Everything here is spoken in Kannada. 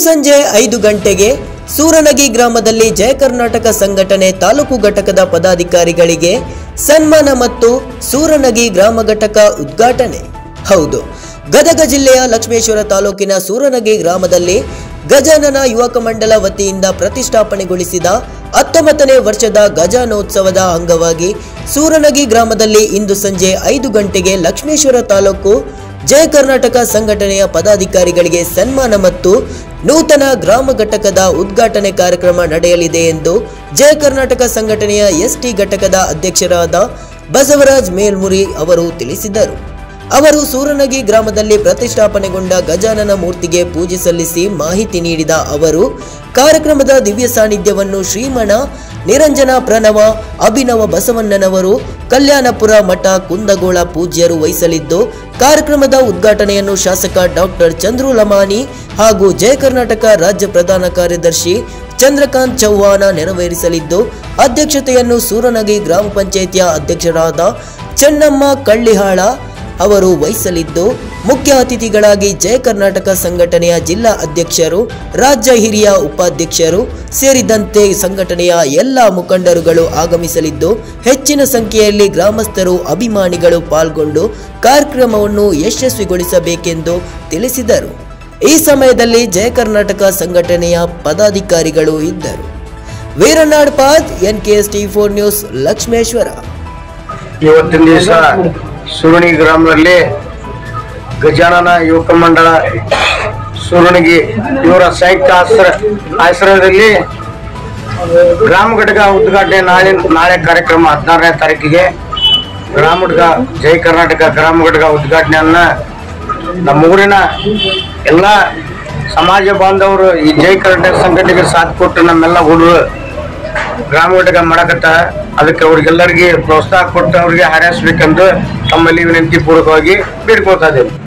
ಸಂಜೆ 5 ಗಂಟೆಗೆ ಸೂರನಗಿ ಗ್ರಾಮದಲ್ಲಿ ಜಯ ಕರ್ನಾಟಕ ಸಂಘಟನೆ ತಾಲೂಕು ಘಟಕದ ಪದಾಧಿಕಾರಿಗಳಿಗೆ ಸನ್ಮಾನ ಮತ್ತು ಸೂರನಗಿ ಗ್ರಾಮ ಘಟಕ ಉದ್ಘಾಟನೆ. ಹೌದು, ಗದಗ ಜಿಲ್ಲೆಯ ಲಕ್ಷ್ಮೇಶ್ವರ ತಾಲೂಕಿನ ಸೂರನಗಿ ಗ್ರಾಮದಲ್ಲಿ ಗಜಾನನ ಯುವಕ ಮಂಡಲ ವತಿಯಿಂದ ಪ್ರತಿಷ್ಠಾಪನೆಗೊಳಿಸಿದ 19ನೇ ವರ್ಷದ ಗಜಾನೋತ್ಸವದ ಅಂಗವಾಗಿ ಸೂರನಗಿ ಗ್ರಾಮದಲ್ಲಿ ಇಂದು ಸಂಜೆ 5 ಗಂಟೆಗೆ ಲಕ್ಷ್ಮೇಶ್ವರ ತಾಲೂಕು ಜಯ ಕರ್ನಾಟಕ ಸಂಘಟನೆಯ ಪದಾಧಿಕಾರಿಗಳಿಗೆ ಸನ್ಮಾನ ಮತ್ತು ನೂತನ ಗ್ರಾಮ ಘಟಕದ ಉದ್ಘಾಟನೆ ಕಾರ್ಯಕ್ರಮ ನಡೆಯಲಿದೆ ಎಂದು ಜಯ ಕರ್ನಾಟಕ ಸಂಘಟನೆಯ ಎಸ್ಟಿ ಘಟಕದ ಅಧ್ಯಕ್ಷರಾದ ಬಸವರಾಜ್ ಮೇಲ್ಮುರಿ ಅವರು ತಿಳಿಸಿದರು. ಅವರು ಸೂರನಗಿ ಗ್ರಾಮದಲ್ಲಿ ಪ್ರತಿಷ್ಠಾಪನೆಗೊಂಡ ಗಜಾನನ ಮೂರ್ತಿಗೆ ಪೂಜೆ ಸಲ್ಲಿಸಿ ಮಾಹಿತಿ ನೀಡಿದ ಅವರು, ಕಾರ್ಯಕ್ರಮದ ದಿವ್ಯ ಸಾನ್ನಿಧ್ಯವನ್ನು ಶ್ರೀಮಣ ನಿರಂಜನ ಪ್ರಣವ ಅಭಿನವ ಬಸವಣ್ಣನವರು ಕಲ್ಯಾಣಪುರ ಮಠ ಕುಂದಗೋಳ ಪೂಜ್ಯರು ವಹಿಸಲಿದ್ದು, ಕಾರ್ಯಕ್ರಮದ ಉದ್ಘಾಟನೆಯನ್ನು ಶಾಸಕ ಡಾಕ್ಟರ್ ಚಂದ್ರು ಲಮಾನಿ ಹಾಗೂ ಜಯ ಕರ್ನಾಟಕ ರಾಜ್ಯ ಪ್ರಧಾನ ಕಾರ್ಯದರ್ಶಿ ಚಂದ್ರಕಾಂತ್ ಚೌಹಾಣ ನೆರವೇರಿಸಲಿದ್ದು, ಅಧ್ಯಕ್ಷತೆಯನ್ನು ಸೂರನಗಿ ಗ್ರಾಮ ಪಂಚಾಯಿತಿಯ ಅಧ್ಯಕ್ಷರಾದ ಚೆನ್ನಮ್ಮ ಕಳ್ಳಿಹಾಳ ಅವರು ವಹಿಸಲಿದ್ದು, ಮುಖ್ಯ ಅತಿಥಿಗಳಾಗಿ ಜಯ ಕರ್ನಾಟಕ ಸಂಘಟನೆಯ ಜಿಲ್ಲಾ ಅಧ್ಯಕ್ಷರು, ರಾಜ್ಯ ಹಿರಿಯ ಉಪಾಧ್ಯಕ್ಷರು ಸೇರಿದಂತೆ ಸಂಘಟನೆಯ ಎಲ್ಲ ಮುಖಂಡರುಗಳು ಆಗಮಿಸಲಿದ್ದು, ಹೆಚ್ಚಿನ ಸಂಖ್ಯೆಯಲ್ಲಿ ಗ್ರಾಮಸ್ಥರು ಅಭಿಮಾನಿಗಳು ಪಾಲ್ಗೊಂಡು ಕಾರ್ಯಕ್ರಮವನ್ನು ಯಶಸ್ವಿಗೊಳಿಸಬೇಕೆಂದು ತಿಳಿಸಿದರು. ಈ ಸಮಯದಲ್ಲಿ ಜಯ ಕರ್ನಾಟಕ ಸಂಘಟನೆಯ ಪದಾಧಿಕಾರಿಗಳು ಇದ್ದರು. ವೀರನಾಡ್ಪಾದ್, NKST4 ನ್ಯೂಸ್, ಲಕ್ಷ್ಮೇಶ್ವರ. ಇವತ್ತಿನ ದಿವಸ ಸೂರನಗಿ ಗ್ರಾಮದಲ್ಲಿ ಗಜಾನನ ಯುವಕ ಮಂಡಳ ಸೂರನಗಿ ಇವರ ಸಂಯುಕ್ತ ಆಶ್ರಯದಲ್ಲಿ ಗ್ರಾಮ ಘಟಕ ಉದ್ಘಾಟನೆ ನಾಳೆ ಕಾರ್ಯಕ್ರಮ 16ನೇ ತಾರೀಕಿಗೆ ಗ್ರಾಮ ಘಟಕ ಜಯ ಕರ್ನಾಟಕ ಗ್ರಾಮ ಘಟಕ ಉದ್ಘಾಟನೆಯನ್ನ ನಮ್ಮೂರಿನ ಎಲ್ಲ ಸಮಾಜ ಬಾಂಧವರು ಈ ಜಯ ಕರ್ನಾಟಕ ಸಂಘಟನೆಗೆ ಸಾಥ್ ಕೊಟ್ಟು ನಮ್ಮೆಲ್ಲ ಹುಡುಗರು ಗ್ರಾಮ ಘಟಕ ಮಾಡಕತ್ತ, ಅದಕ್ಕೆ ಅವ್ರಿಗೆಲ್ಲರಿಗೆ ಪ್ರೋತ್ಸಾಹ ಕೊಟ್ಟು ಅವ್ರಿಗೆ ಹಾರೈಸಬೇಕೆಂದು ತಮ್ಮಲ್ಲಿ ವಿನಂತಿ ಪೂರ್ವಕವಾಗಿ ಬೇಡ್ಕೊಳ್ತಾ ಇದ್ದೇವೆ.